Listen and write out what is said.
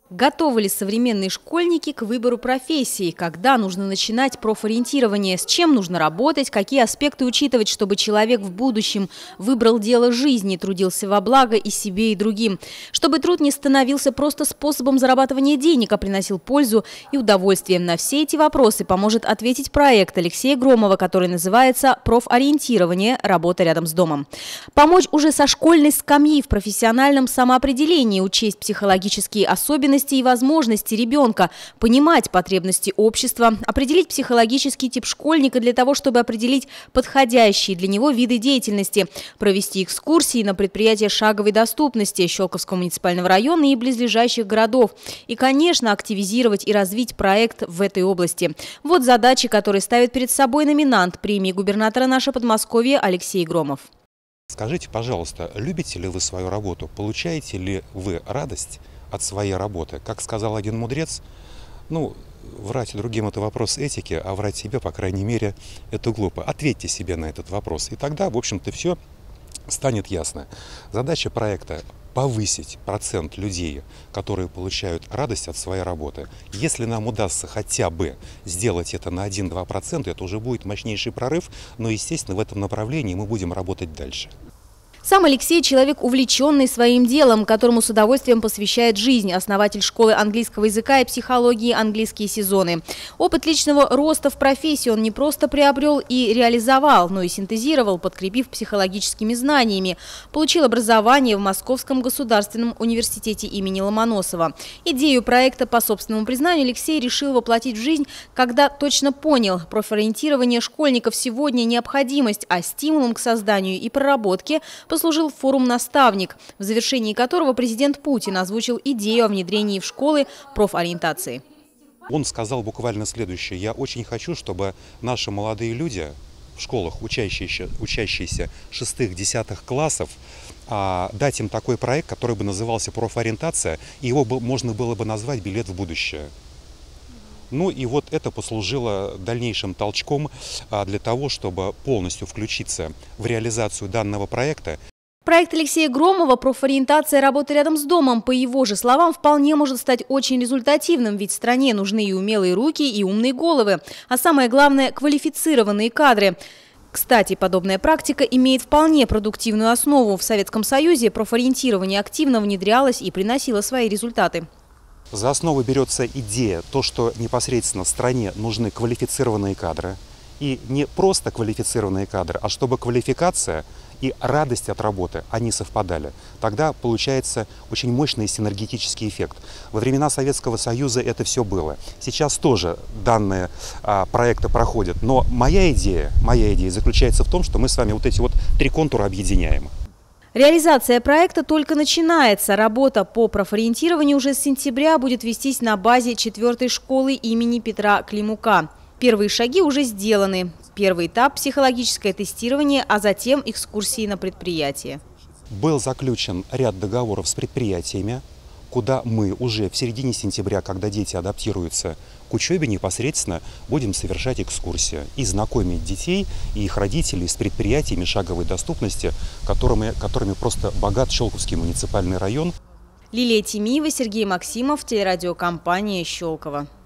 Готовы ли современные школьники к выбору профессии? Когда нужно начинать профориентирование? С чем нужно работать? Какие аспекты учитывать, чтобы человек в будущем выбрал дело жизни, трудился во благо и себе, и другим? Чтобы труд не становился просто способом зарабатывания денег, а приносил пользу и удовольствие. На все эти вопросы поможет ответить проект Алексея Громова, который называется «Профориентирование. Работа рядом с домом». Помочь уже со школьной скамьи в профессиональном самоопределении, учесть психологические особенности и возможности ребенка, понимать потребности общества, определить психологический тип школьника для того, чтобы определить подходящие для него виды деятельности, провести экскурсии на предприятия шаговой доступности Щелковского муниципального района и близлежащих городов. И, конечно, активизировать и развить проект в этой области. Вот задачи, которые ставит перед собой номинант премии губернатора «Наше Подмосковье» Алексей Громов. Скажите, пожалуйста, любите ли вы свою работу? Получаете ли вы радость от своей работы? Как сказал один мудрец, врать другим – это вопрос этики, а врать себе, по крайней мере, это глупо. Ответьте себе на этот вопрос, и тогда, в общем-то, все станет ясно. Задача проекта – повысить процент людей, которые получают радость от своей работы. Если нам удастся хотя бы сделать это на 1-2%, это уже будет мощнейший прорыв, но, естественно, в этом направлении мы будем работать дальше. Сам Алексей – человек, увлеченный своим делом, которому с удовольствием посвящает жизнь, основатель школы английского языка и психологии «Английские сезоны». Опыт личного роста в профессии он не просто приобрел и реализовал, но и синтезировал, подкрепив психологическими знаниями. Получил образование в Московском государственном университете имени Ломоносова. Идею проекта, по собственному признанию, Алексей решил воплотить в жизнь, когда точно понял – профориентирование школьников сегодня необходимость, а стимулом к созданию и проработке – послужил форум «Наставник», в завершении которого президент Путин озвучил идею о внедрении в школы профориентации. Он сказал буквально следующее: «Я очень хочу, чтобы наши молодые люди в школах, учащиеся 6-10 классов, дать им такой проект, который бы назывался «Профориентация», и его можно было бы назвать «Билет в будущее». И вот это послужило дальнейшим толчком для того, чтобы полностью включиться в реализацию данного проекта. Проект Алексея Громова «Профориентация. Работа рядом с домом», по его же словам, вполне может стать очень результативным, ведь стране нужны и умелые руки, и умные головы, а самое главное – квалифицированные кадры. Кстати, подобная практика имеет вполне продуктивную основу. В Советском Союзе профориентирование активно внедрялось и приносило свои результаты. За основу берется идея, то, что непосредственно стране нужны квалифицированные кадры. И не просто квалифицированные кадры, а чтобы квалификация и радость от работы, они совпадали. Тогда получается очень мощный синергетический эффект. Во времена Советского Союза это все было. Сейчас тоже данные проекты проходят. Но моя идея заключается в том, что мы с вами вот эти вот 3 контура объединяем. Реализация проекта только начинается. Работа по профориентированию уже с сентября будет вестись на базе 4-й школы имени Петра Климука. Первые шаги уже сделаны. Первый этап – психологическое тестирование, а затем экскурсии на предприятие. Был заключен ряд договоров с предприятиями, куда мы уже в середине сентября, когда дети адаптируются к учебе, непосредственно будем совершать экскурсии и знакомить детей и их родителей с предприятиями шаговой доступности, которыми просто богат Щелковский муниципальный район. Лилия Тимиева, Сергей Максимов, телерадиокомпания «Щелково».